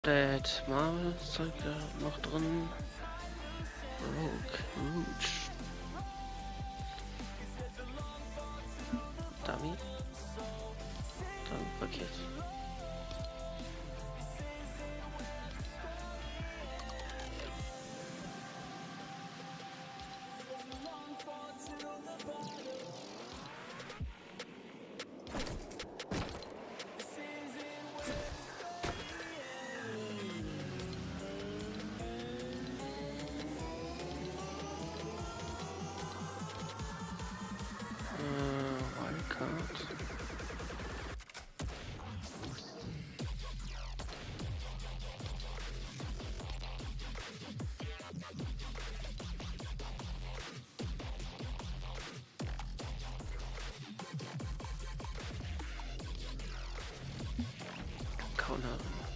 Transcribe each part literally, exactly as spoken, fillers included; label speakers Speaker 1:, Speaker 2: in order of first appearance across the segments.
Speaker 1: Das Marvel Zeug da noch drin. Rogue Rouge. Dummy. Dummy Paket. Counter.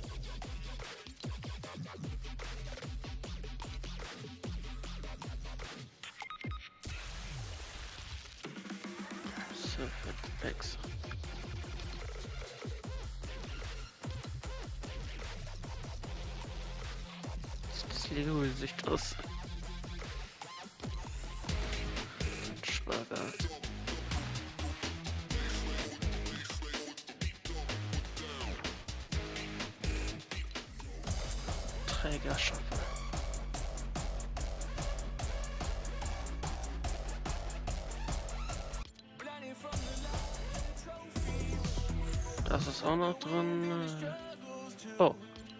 Speaker 1: Serpent X. Das Lego-Gesicht aus. Spagat. Trägerschaffe. Das ist auch noch drin. Oh.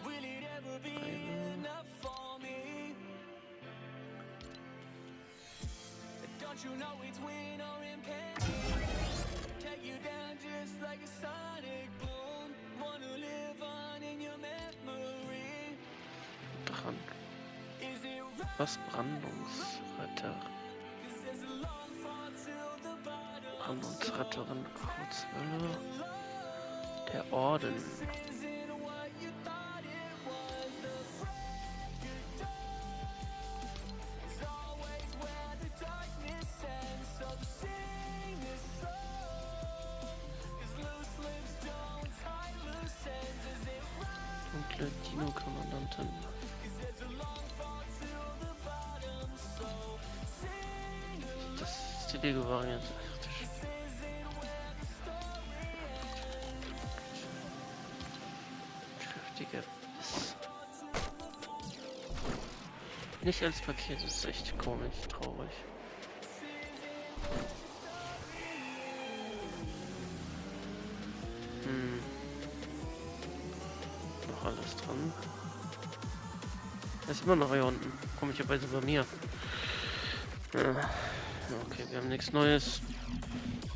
Speaker 1: Dran. Was? Brandungsretter. Brandungsretterin Kurzwelle. Der Orden. Dunkle Dino-Kommandantin. Das ist die Lego-Variante. Kräftiger Biss. Nicht als Paket, das ist echt komisch, traurig. Hm. Noch alles dran. Er ist immer noch hier unten. Komischerweise bei mir. Ja. Okay, wir haben nichts Neues.